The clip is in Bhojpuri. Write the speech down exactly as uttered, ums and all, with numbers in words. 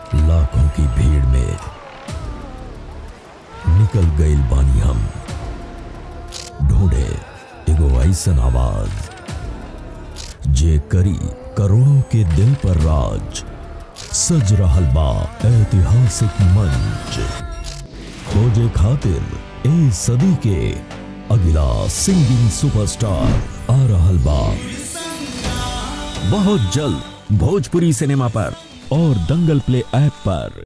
लाखों की भीड़ में निकल गए बानी हम, ढूंढे एगो ऐसन आवाज जे करी करोड़ों के दिल पर राज। सज रहल बा ऐतिहासिक मंच, खोजे खातिर ए सदी के अगला सिंगिंग सुपरस्टार आ रहल बा बहुत जल्द भोजपुरी सिनेमा पर और दंगल प्ले ऐप पर।